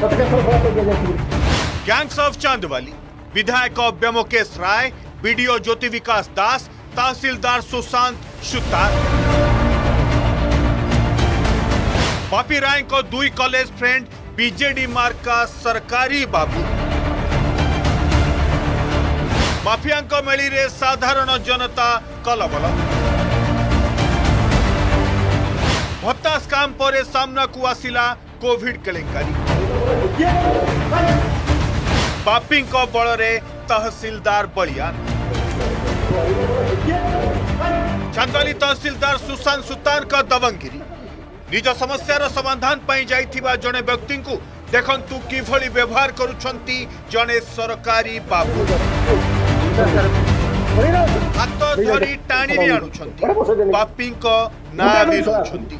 Gangs of Chandwali विधायक Vyomkesh Rai, BDO Jyoti Vikas Das, तहसीलदार सुशांत सुतार। बापी राय को दुई कॉलेज फ्रेंड बीजेडी मार्का सरकारी बाबू। माफिया मेली रे साधारण जनता कलबल। भत्ता स्काम पर सामना को आसिला कोविड केलेंकारी। बापी बल रे तहसीलदार बलियान। चांदवाली तहसीलदार सुशांत सुतार का दबंगिरी। निज समस्यार समाधान पाई जाइथिबा जने व्यक्ति को देखंतु किभली व्यवहार करुछंती जने सरकारी बाबू। हाथ धरी टाणी भी आणुछंती, बापी को ना भी लुछंती।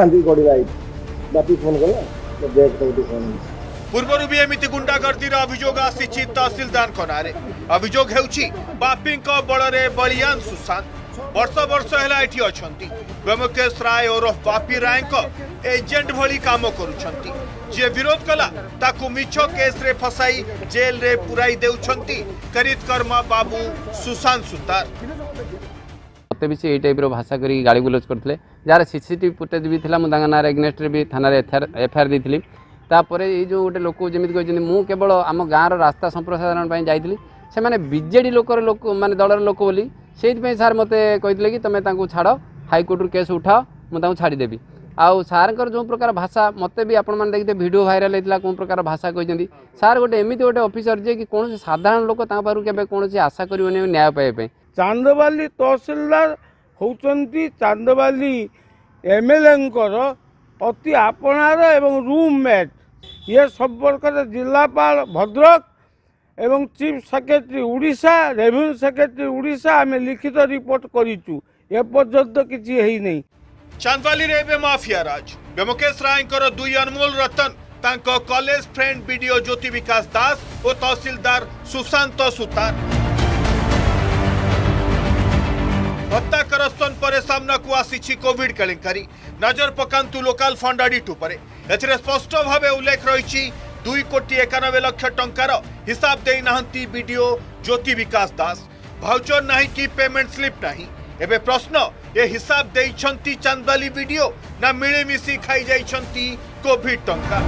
पूर्वर भी एमिति गुंडागर्दीर अभियोग आसी तहसीलदार नारे। अभियोग हेउछि बापी बल रे बलियान सुशांत वर्ष वर्ष है ये अच्छा व्योमकेश राय और बापी राय एजेंट भली काम करुछंती। जे विरोध कला ताकू मिछ केस रे फसाई जेल रे पुराई देउछंती करितकर्मा बाबू सुशांत सुतार। मत भी से यही टाइप भाषा करी गाड़ी गुलज करते जार सीसीटीवी फुटेज भी था मुझे नारे एग्नेस्ट भी थाना एफआईआर दी। तापर ये जो गोटे लोक जमी कहते मुझे केवल आम गाँव रास्ता संप्रसारण जाइली से मैंने बीजेडी लोक माने दलर लोक बोली से सार मत कहते कि तुम्हें छाड़ हाइकोर्ट केस उठाओ मुझे छाड़देवी। आउ सार जो प्रकार भाषा मत भी आपण मैंने देखते वीडियो भाइराल होता कौन प्रकार भाषा कहते सार गोटे एमती गोटे ऑफिसर जे कि कौन साधारण लोक के कौन आशा कर न्याय पाइबा। चांदवाली तहसीलदार होउचंती चांदवाली एमएलए अति आपणार एवं रूममेट। ये संपर्क जिलापाल भद्रक एवं chief secretary Orissa revenue secretary Orissa आम लिखित रिपोर्ट करिचु एपर्यंत किसी है नहीं। चांदवाली रे माफिया राज। व्योमकेश राय दुई अनमोल रतन तांको college friend BDO Jyoti Vikas Das और तहसीलदार सुशांत सुतार। भत्ता करप्शन पर सामना को आसी कोविड केलेंकारी। नजर पकांतु लोकल फंड ऑडिट उपरे। एथिरे स्पष्ट भावे उल्लेख रही 2,91,00,000 टंकार हिसाब दे नाहंती बीडीओ ज्योति विकास दास। भाउचर नहीं कि पेमेंट स्लिप नहीं। एबे प्रश्न ये हिसाब देइछंती चांदवाली वीडियो ना मिलेमिशी खाई जाइछंती कोविड टंका।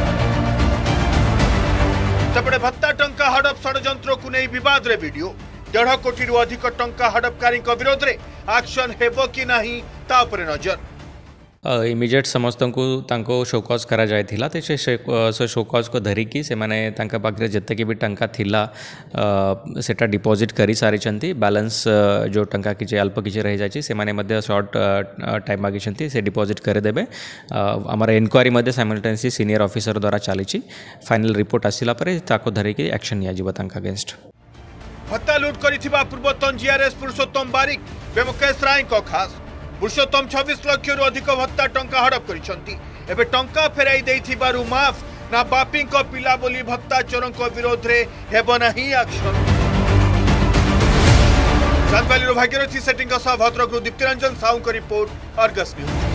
सेपटे भत्ता टंका हड़प षड्यंत्र को नहीं विवाद रे वीडियो 1.5 कोटी रु अधिक टंका हड़पकारी विरोध रे एक्शन हेबो कि नहीं ता उपरे नजर। इमिजिएट समस्त को शोकज करा जायथिला ते से शोकज को धरिकी से माने तांका पाखरे जत्ते भी टंका थिला सेटा डिपॉजिट करी सारी बैलेंस जो टंका किछि अल्प किछि रहि जाछि से माने मध्य शॉर्ट टाइम मागिछंती से डिपॉजिट करे देबे। हमर इंक्वायरी मध्य साइमल्टेनियसली सीनियर ऑफिसर द्वारा चलीछि। फाइनल रिपोर्ट आसिला परे ताको धरिकी एक्शन निया जिवो तांका अगेंस्ट। भत्ता लूट करिथिबा पूर्वतन जीआरएस पुरुषोत्तम बारिक व्योमकेश राय को खास। पुरुषोत्तम 26 लाख रु अधिक भत्ता टंका हड़प करिसंती। एबे टंका फेराई देइथिबारु माफ ना बापी पिला बोली भत्ता चोरों विरोध रे हेबो नाही एक्शन। चांदवाली भागीरथी सेटिंग भद्रक दीप्तिरंजन साहू को रिपोर्ट अर्गस न्यूज।